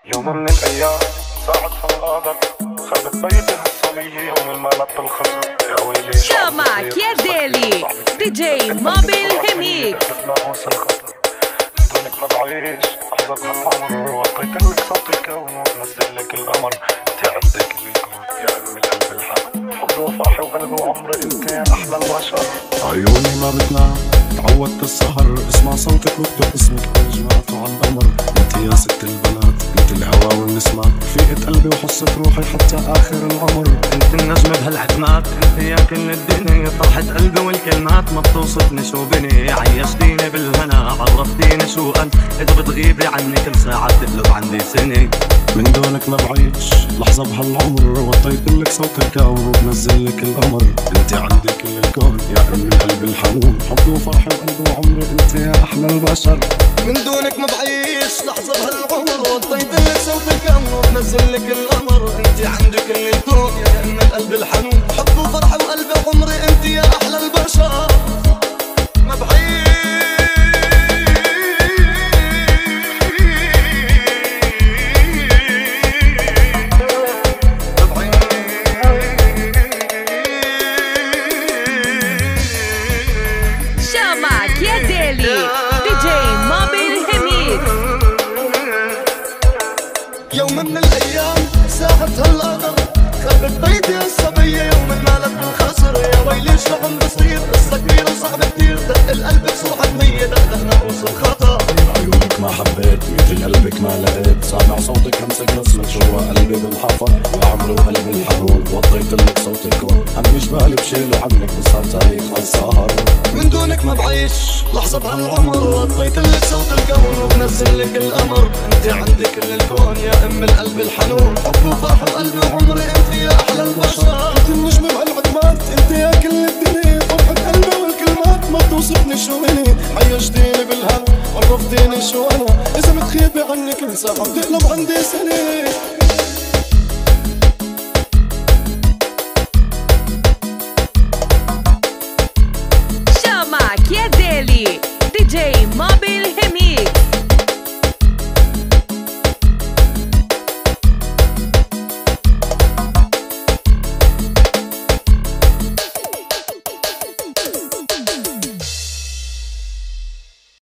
يوم من الأيام ساعتها القدر خربت بيتها الصبية يوم ما لقت الخصم. يا ويلي شو معك يا ديلي دي جي موبيل هميك. بدونك ما بعيش لحظة هالعمر. وعطيتلك صوت الكون ونزلك القمر. انت عندك الكون يا أم القلب الحن. حب وفرح وقلب وعمر انت يا أحلى البشر. عيوني ما بتنام تعودت السهر اسمع صوتك واكتب اسمك جمعته على القمر. انت يا ست البنات انت الهوى والنسمة رفيقة قلبي وحصة روحي حتى آخر العمر. انت النجم بهالعتمات انت يا كل الدنيا فرحة قلبي والكلمات ما بتوصفني شو بني. عيشتيني بالهنا عرفتيني شو أنت إذا بتغيبي عني كل ساعة بتقلب عندي سنة. من دونك ما بعيش لحظة بهالعمر. وطيتلك صوت الكون وبنزلك القمر. انت عندي كل الكون يا أم القلب الحنون. حب وفرح وقلب وعمري انت يا أحلى البشر. من دونك ما بعيش لحظة بهالعمر. وطيتلك صوت الكون وبنزلك القمر. انت عندي كل الكون يا أم القلب الحنون. حب وفرح وقلب وعمري انت يا أحلى البشر. ما بعيش يا ديلي دي جي موبيل هميك. يوم من الأيام ساعتها القدر خربت بيتي الصبية يوم ما لقت الخسر. يا ويلي شو عم بصير قصة كبيرة وصعبة كتير. دق القلب بصوحة مية دق ناقوس الخطر. عيونك ما حبيت مثل قلبك ما لقيت. سامع صوتك همسك رسمك جوا قلبي بالحفر. يا عمري وقلبي الحنون وطيتلك صوت الكون. همي جبالي بشيله عنك وصار تاريخ السهر. من دونك ما بعيش لحظة بهالعمر. وطيتلك صوت الكون وبنزلك القمر. انت عندي كل الكون يا أم القلب الحنون. حب وفرح وقلبي وعمري انت يا أحلى البشر. انت النجم بهالعتمات انت يا كل الدنيا فرحة قلبي والكلمات ما بتوصفني شو إلي. عيشتيني بالهم عرفتيني شو أنا إذا بتخيبي عني كل ساعة بتقلب عندي سنة.